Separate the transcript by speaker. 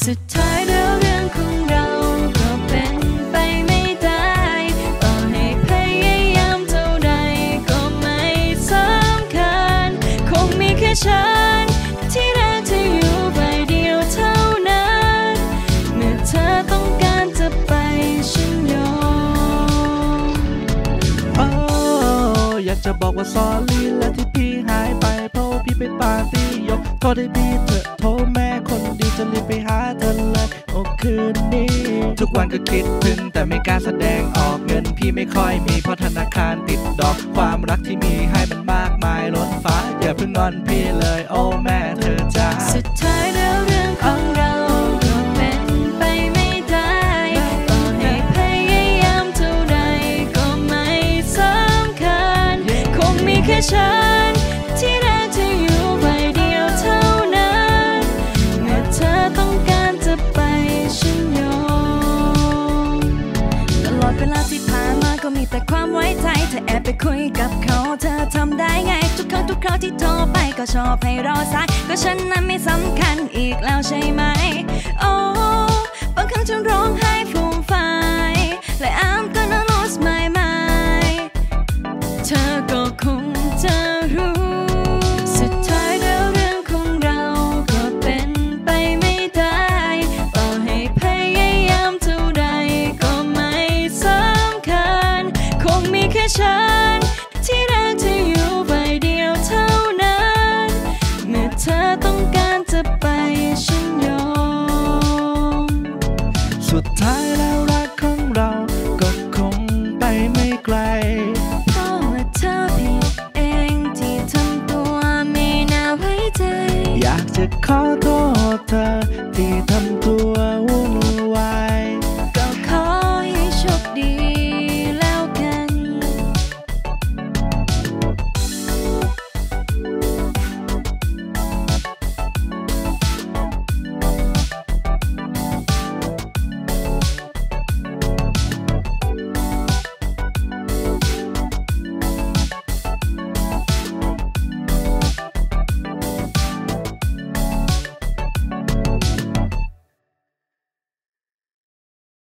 Speaker 1: สุดท้ายแล้วเรื่องของเราก็เป็นไปไม่ได้ต่อให้พยายามเท่าใดก็ไม่สำคัญคงมีแค่ฉันที่รักเธออยู่ใบเดียวเท่านั้นเมื่อเธอต้องการจะไปฉันยอม
Speaker 2: อยากจะบอกว่า sorry และที่พี่หายไปเพราะพี่ไปปาร์ตี้ยกโทษให้พี่เถอะโทรแม่คนดีจะรีบไปหาเธอเลยโอ้คืนนี้ทุกวันก็คิดถึงแต่ไม่กล้าแสดงออกเงินพี่ไม่ค่อยมีเพราะธนาคารติดดอกความรักที่มีให้มันมากมายล้นฟ้าอย่าเพิ่งงอนพี่เลยโอ้แม่เธอจ้า
Speaker 1: สุดท้ายแล้วเรื่องของเราก็เป็นไปไม่ได้ต่อให้พยายามเท่าใดก็ไม่สำคัญคงมีแค่ฉันที่รักเธออยู่ใบเดียวเท่านั้นเมื่อเธอต้องการจะไปฉันยอมตลอดเวลาที่ผ่านมาก็มีแต่ความไว้ใจเธอแอบไปคุยกับเขาเธอทำได้ไงทุกครั้งที่โทรไปก็ชอบให้รอสายก็ฉันนั้นไม่สำคัญอีกแล้วใช่ไหมโอ้บางครั้งฉันร้องไห้ฟูมฟายและ I'm gonna lose my mind เธอก็คงจะรู้สุดท้ายแล้วเรื่องของเราก็เป็นไปไม่ได้ต่อให้พยายามเท่าใดก็ไม่สำคัญคงมีแค่ฉันที่รักเธออยู่ใบเดียวเท่านั้นเมื่อเธอต้องการจะไปฉันยอม
Speaker 2: สุดท้ายแล้วรักของเราก็คงไปไม่ไกล
Speaker 1: เพราะว่าเธอผิดเองที่ทำตัวไม่น่าไว้ใจ
Speaker 2: อยากจะขอโทษเธอที่ทำตัววุ่